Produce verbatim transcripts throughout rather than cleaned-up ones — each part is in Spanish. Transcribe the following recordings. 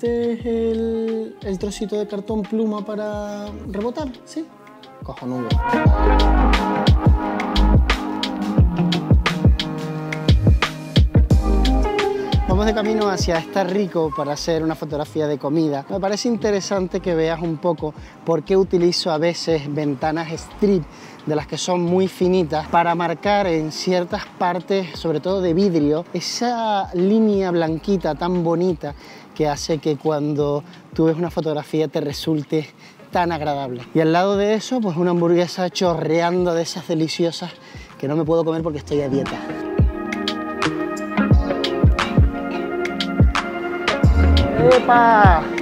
¿Este es el, el trocito de cartón pluma para rebotar? ¿Sí? Cojonudo. Vamos de camino hacia Está Rico para hacer una fotografía de comida. Me parece interesante que veas un poco por qué utilizo a veces ventanas strip, de las que son muy finitas, para marcar en ciertas partes, sobre todo de vidrio, esa línea blanquita tan bonita que hace que cuando tú ves una fotografía te resulte tan agradable. Y al lado de eso, pues una hamburguesa chorreando de esas deliciosas que no me puedo comer porque estoy a dieta. ¡Epa!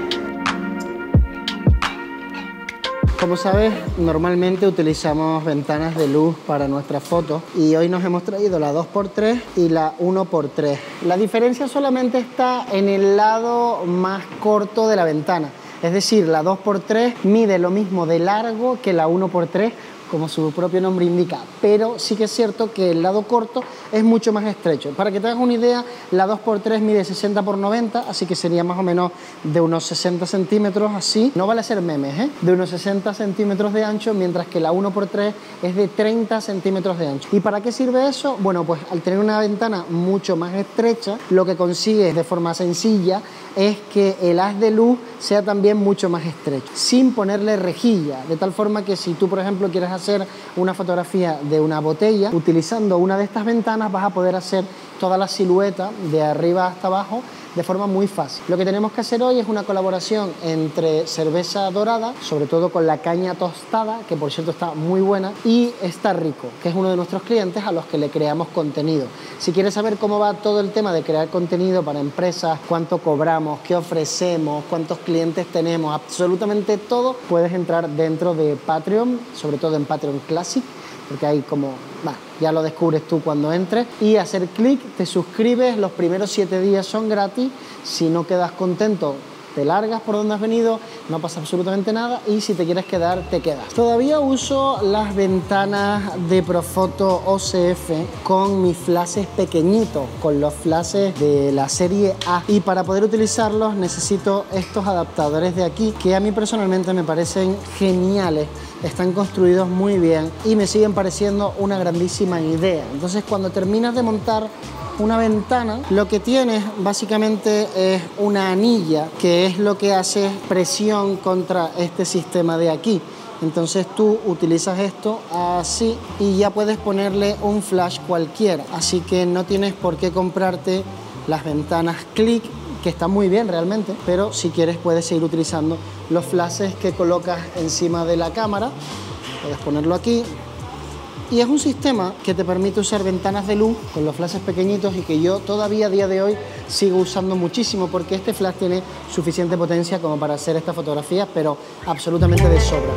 Como sabes, normalmente utilizamos ventanas de luz para nuestras fotos y hoy nos hemos traído la dos por tres y la uno por tres. La diferencia solamente está en el lado más corto de la ventana. Es decir, la dos por tres mide lo mismo de largo que la uno por tres, como su propio nombre indica, pero sí que es cierto que el lado corto es mucho más estrecho. Para que te hagas una idea, la dos por tres mide sesenta por noventa, así que sería más o menos de unos sesenta centímetros, así. No vale ser memes, ¿eh? De unos sesenta centímetros de ancho, mientras que la uno por tres es de treinta centímetros de ancho. ¿Y para qué sirve eso? Bueno, pues al tener una ventana mucho más estrecha, lo que consigues de forma sencilla es que el haz de luz sea también mucho más estrecho, sin ponerle rejilla, de tal forma que si tú, por ejemplo, quieres hacer una fotografía de una botella, utilizando una de estas ventanas vas a poder hacer toda la silueta de arriba hasta abajo de forma muy fácil. Lo que tenemos que hacer hoy es una colaboración entre cerveza dorada, sobre todo con la caña tostada, que por cierto está muy buena, y Está Rico, que es uno de nuestros clientes a los que le creamos contenido. Si quieres saber cómo va todo el tema de crear contenido para empresas, cuánto cobramos, qué ofrecemos, cuántos clientes tenemos, absolutamente todo, puedes entrar dentro de Patreon, sobre todo en Patreon Classic, porque hay como, bah, ya lo descubres tú cuando entres, y hacer clic, te suscribes, los primeros siete días son gratis, si no quedas contento te largas por donde has venido, no pasa absolutamente nada, y si te quieres quedar, te quedas. Todavía uso las ventanas de Profoto O C F con mis flashes pequeñitos, con los flashes de la serie A, y para poder utilizarlos necesito estos adaptadores de aquí, que a mí personalmente me parecen geniales. Están construidos muy bien y me siguen pareciendo una grandísima idea. Entonces, cuando terminas de montar una ventana, lo que tienes básicamente es una anilla, que es lo que hace presión contra este sistema de aquí. Entonces tú utilizas esto así y ya puedes ponerle un flash cualquiera. Así que no tienes por qué comprarte las ventanas click, que está muy bien realmente, pero si quieres puedes seguir utilizando los flashes que colocas encima de la cámara. Puedes ponerlo aquí y es un sistema que te permite usar ventanas de luz con los flashes pequeñitos y que yo todavía a día de hoy sigo usando muchísimo, porque este flash tiene suficiente potencia como para hacer estas fotografías, pero absolutamente de sobra.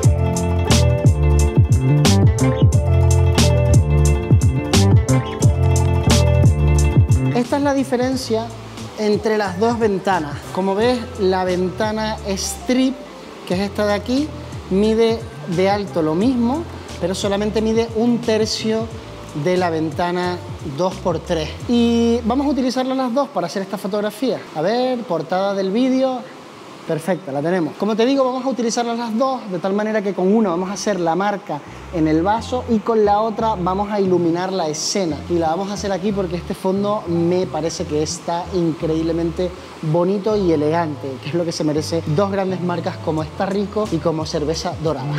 Esta es la diferencia entre las dos ventanas. Como ves, la ventana strip, que es esta de aquí, mide de alto lo mismo, pero solamente mide un tercio de la ventana dos por tres. Y vamos a utilizarlas las dos para hacer esta fotografía. A ver, portada del vídeo. Perfecta, la tenemos. Como te digo, vamos a utilizarlas las dos, de tal manera que con una vamos a hacer la marca en el vaso y con la otra vamos a iluminar la escena. Y la vamos a hacer aquí porque este fondo me parece que está increíblemente bonito y elegante, que es lo que se merece dos grandes marcas como Está Rico y como Cerveza Dorada.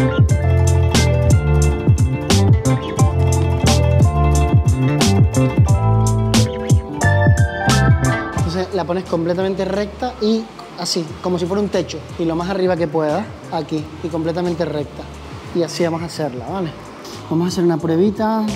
Entonces la pones completamente recta y así, como si fuera un techo, y lo más arriba que puedas, aquí, y completamente recta. Y así vamos a hacerla, ¿vale? Vamos a hacer una pruebita.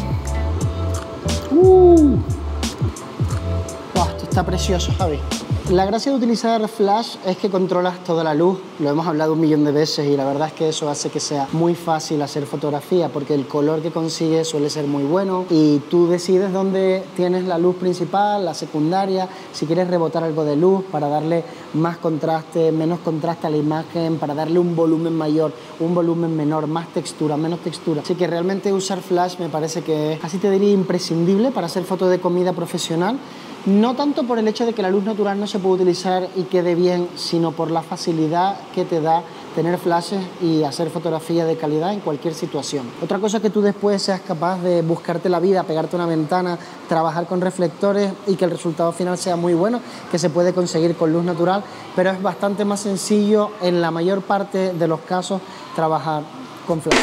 ¡Uh! ¡Wow! Esto está precioso, Javi. La gracia de utilizar flash es que controlas toda la luz, lo hemos hablado un millón de veces y la verdad es que eso hace que sea muy fácil hacer fotografía porque el color que consigues suele ser muy bueno y tú decides dónde tienes la luz principal, la secundaria, si quieres rebotar algo de luz para darle más contraste, menos contraste a la imagen, para darle un volumen mayor, un volumen menor, más textura, menos textura. Así que realmente usar flash me parece que es, casi te diría, imprescindible para hacer fotos de comida profesional. No tanto por el hecho de que la luz natural no se puede utilizar y quede bien, sino por la facilidad que te da tener flashes y hacer fotografía de calidad en cualquier situación. Otra cosa es que tú después seas capaz de buscarte la vida, pegarte una ventana, trabajar con reflectores y que el resultado final sea muy bueno, que se puede conseguir con luz natural, pero es bastante más sencillo en la mayor parte de los casos trabajar con flashes.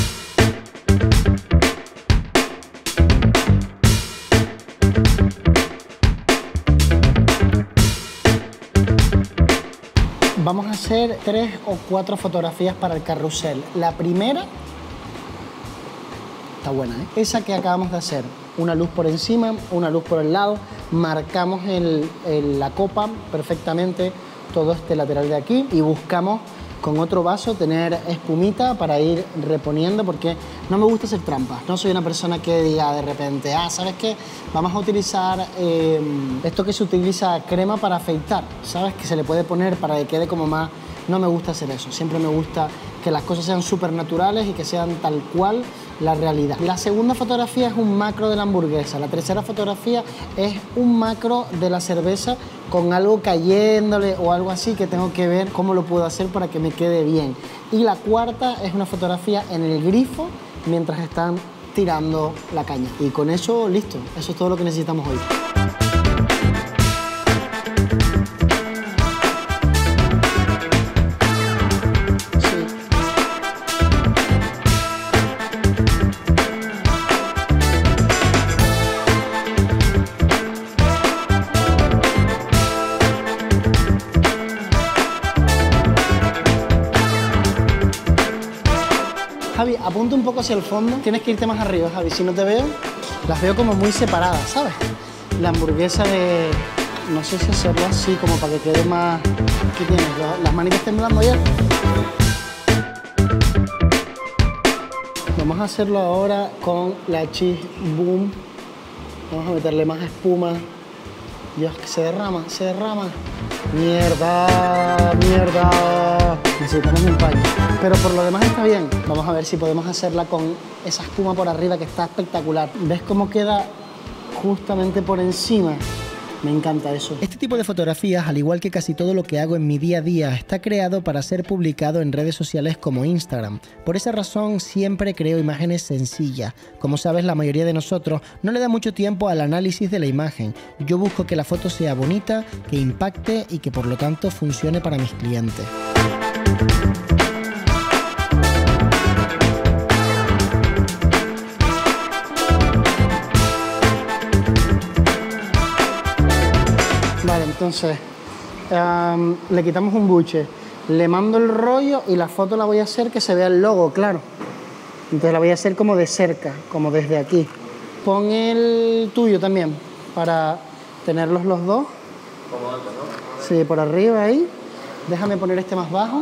Vamos a hacer tres o cuatro fotografías para el carrusel. La primera está buena, ¿eh? Esa que acabamos de hacer, una luz por encima, una luz por el lado, marcamos el, el, la copa perfectamente, todo este lateral de aquí, y buscamos con otro vaso tener espumita para ir reponiendo, porque no me gusta hacer trampas. No soy una persona que diga de repente, ah, ¿sabes qué? Vamos a utilizar eh, esto que se utiliza crema para afeitar, ¿sabes? Que se le puede poner para que quede como más... No me gusta hacer eso. Siempre me gusta que las cosas sean súper naturales y que sean tal cual la realidad. La segunda fotografía es un macro de la hamburguesa. La tercera fotografía es un macro de la cerveza con algo cayéndole o algo así, que tengo que ver cómo lo puedo hacer para que me quede bien. Y la cuarta es una fotografía en el grifo mientras están tirando la caña. Y con eso, listo. Eso es todo lo que necesitamos hoy. Javi, apunta un poco hacia el fondo. Tienes que irte más arriba, Javi. Si no te veo, las veo como muy separadas, ¿sabes? La hamburguesa de... No sé si hacerlo así, como para que quede más... ¿Qué tienes? ¿Las manitas temblando ya? Vamos a hacerlo ahora con la cheese boom. Vamos a meterle más espuma. Dios, que se derrama, se derrama. Mierda, mierda. Necesitamos un paño. Pero por lo demás está bien. Vamos a ver si podemos hacerla con esa espuma por arriba, que está espectacular. ¿Ves cómo queda justamente por encima? Me encanta eso. Este tipo de fotografías, al igual que casi todo lo que hago en mi día a día, está creado para ser publicado en redes sociales como Instagram. Por esa razón siempre creo imágenes sencillas. Como sabes, la mayoría de nosotros no le da mucho tiempo al análisis de la imagen. Yo busco que la foto sea bonita, que impacte y que por lo tanto funcione para mis clientes. Vale, entonces um, le quitamos un buche, le mando el rollo y la foto la voy a hacer que se vea el logo, claro. Entonces la voy a hacer como de cerca, como desde aquí. Pon el tuyo también, para tenerlos los dos. Como antes, ¿no? Sí, por arriba ahí. Déjame poner este más bajo.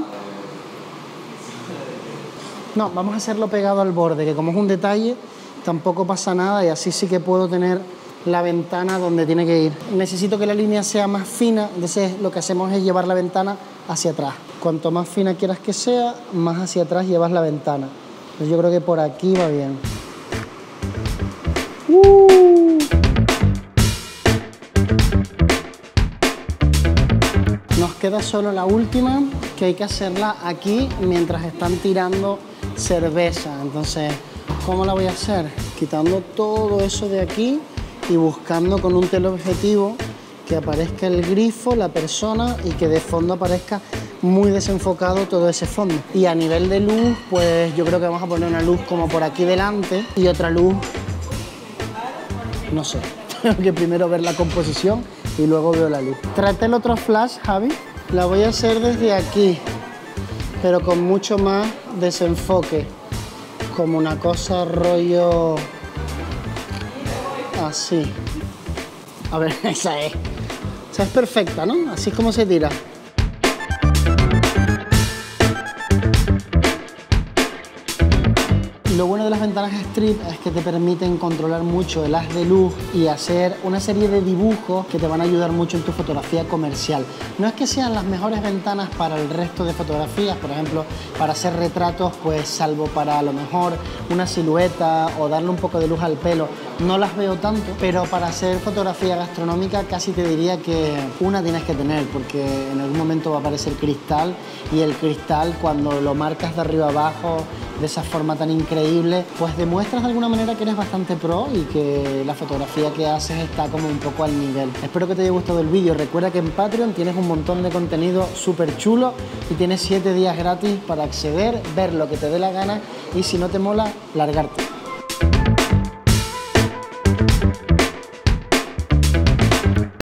No, vamos a hacerlo pegado al borde, que como es un detalle, tampoco pasa nada y así sí que puedo tener la ventana donde tiene que ir. Necesito que la línea sea más fina, entonces lo que hacemos es llevar la ventana hacia atrás. Cuanto más fina quieras que sea, más hacia atrás llevas la ventana. Entonces yo creo que por aquí va bien. ¡Uh! Nos queda solo la última, que hay que hacerla aquí mientras están tirando cerveza. Entonces, ¿cómo la voy a hacer? Quitando todo eso de aquí y buscando con un teleobjetivo que aparezca el grifo, la persona, y que de fondo aparezca muy desenfocado todo ese fondo. Y a nivel de luz, pues yo creo que vamos a poner una luz como por aquí delante y otra luz, no sé, tengo que primero ver la composición y luego veo la luz. Trate el otro flash, Javi. La voy a hacer desde aquí, pero con mucho más desenfoque, como una cosa rollo... así. A ver, esa es. Esa es perfecta, ¿no? Así es como se tira. Lo bueno de las ventanas strip es que te permiten controlar mucho el haz de luz y hacer una serie de dibujos que te van a ayudar mucho en tu fotografía comercial. No es que sean las mejores ventanas para el resto de fotografías, por ejemplo, para hacer retratos, pues salvo para a lo mejor una silueta o darle un poco de luz al pelo, no las veo tanto, pero para hacer fotografía gastronómica casi te diría que una tienes que tener, porque en algún momento va a aparecer cristal, y el cristal, cuando lo marcas de arriba abajo de esa forma tan increíble, pues demuestras de alguna manera que eres bastante pro y que la fotografía que haces está como un poco al nivel. Espero que te haya gustado el vídeo. Recuerda que en Patreon tienes un montón de contenido súper chulo y tienes siete días gratis para acceder, ver lo que te dé la gana, y si no te mola, largarte.